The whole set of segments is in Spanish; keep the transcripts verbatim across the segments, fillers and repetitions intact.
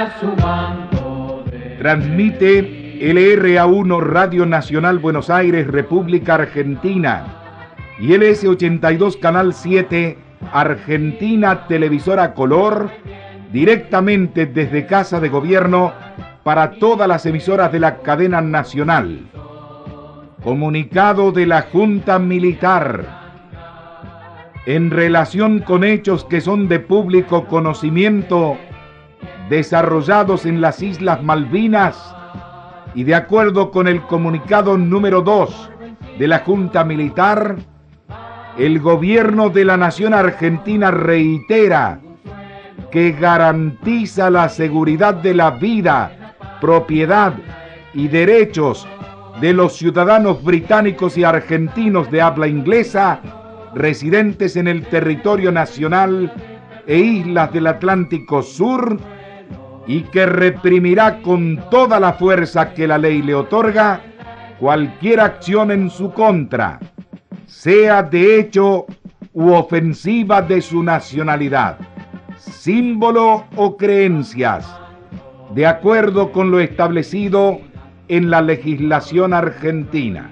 a su manto de... Transmite L R A uno Radio Nacional Buenos Aires, República Argentina, y L S ochenta y dos Canal siete Argentina Televisora Color, directamente desde Casa de Gobierno para todas las emisoras de la cadena nacional. Comunicado de la Junta Militar. En relación con hechos que son de público conocimiento, desarrollados en las Islas Malvinas, y de acuerdo con el comunicado número dos de la Junta Militar, el gobierno de la Nación Argentina reitera que garantiza la seguridad de la vida, propiedad y derechos de los ciudadanos británicos y argentinos de habla inglesa residentes en el territorio nacional e islas del Atlántico Sur, y que reprimirá con toda la fuerza que la ley le otorga cualquier acción en su contra, sea de hecho u ofensiva de su nacionalidad, símbolo o creencias, de acuerdo con lo establecido en la legislación argentina.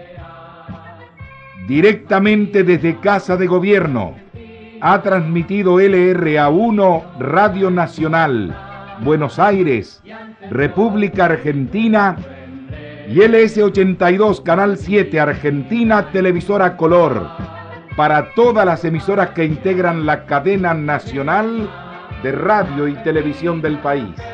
Directamente desde Casa de Gobierno ha transmitido L R A uno Radio Nacional Buenos Aires, República Argentina, y L S ochenta y dos Canal siete Argentina Televisora Color para todas las emisoras que integran la cadena nacional de radio y televisión del país.